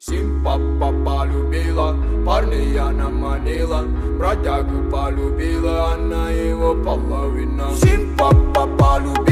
Симпапа полюбила, парня Яна манила, бродягу полюбила, она его половина. Симпапа полюбила.